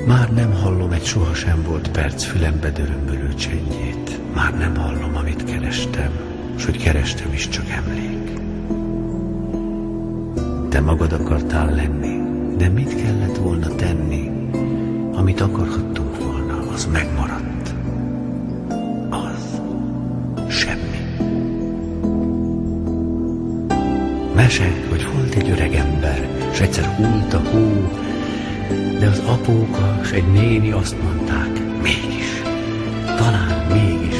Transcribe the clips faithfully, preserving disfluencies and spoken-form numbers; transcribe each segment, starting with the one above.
Már nem hallom egy sohasem volt perc fülembe dörömbölő csendjét. Már nem hallom, amit kerestem, s hogy kerestem is csak emlék. Te magad akartál lenni, de mit kellett volna tenni? Amit akarhattunk volna, az megmaradt. Az semmi. Mese, hogy volt egy öreg ember, s egyszer hult a hó, de az apóka s egy néni azt mondták, mégis, talán mégis,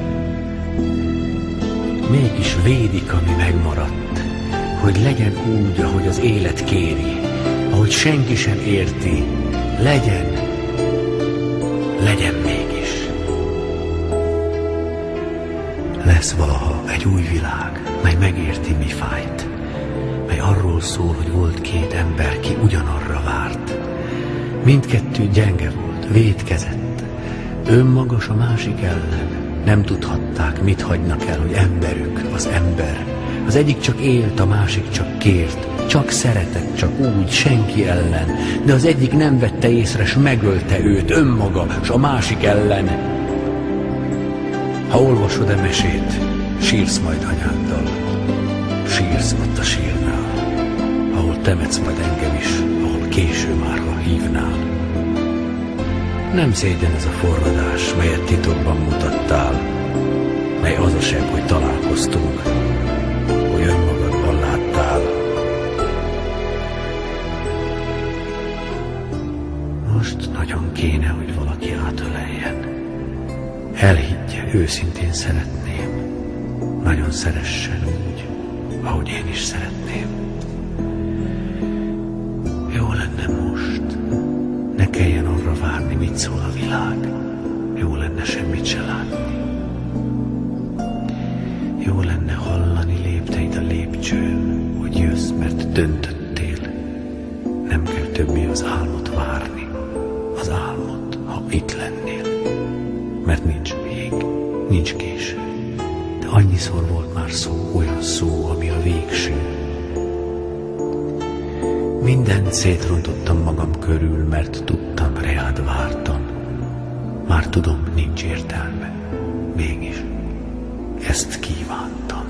mégis védik, ami megmaradt, hogy legyen úgy, ahogy az élet kéri, ahogy senki sem érti, legyen, legyen mégis. Lesz valaha egy új világ, mely megérti, mi fájt, mely arról szól, hogy volt két ember, ki ugyanarra várt. Mindkettő gyenge volt, vétkezett, önmagas a másik ellen. Nem tudhatták, mit hagynak el, hogy emberük, az ember. Az egyik csak élt, a másik csak kért, csak szeretett, csak úgy, senki ellen. De az egyik nem vette észre, s megölte őt, önmaga, s a másik ellen. Ha olvasod a mesét, sírsz majd anyáddal, sírsz ott a sírnál, ahol temetsz majd engem is, ahol késő már, ha hívnál. Nem szégyen ez a forradás, melyet titokban mutattál, mely az a sebb, hogy találkoztunk, hogy önmagadban láttál. Most nagyon kéne, hogy valaki átöleljen. Elhiggye, őszintén szeretném, nagyon szeressen úgy, ahogy én is szeretném. Jó lenne most, ne kelljen arra várni, mit szól a világ. Jó lenne semmit se látni. Jó lenne hallani lépteid a lépcsőn, hogy jössz, mert döntöttél. Nem kell többé az álmot várni, az álmot, ha itt lennél. Mert nincs még, nincs késő. De annyiszor volt már szó, olyan szó, ami a végső. Mindent szétrontottam magam körül, mert tudtam, reád vártam. Már tudom, nincs értelme, mégis ezt kívántam.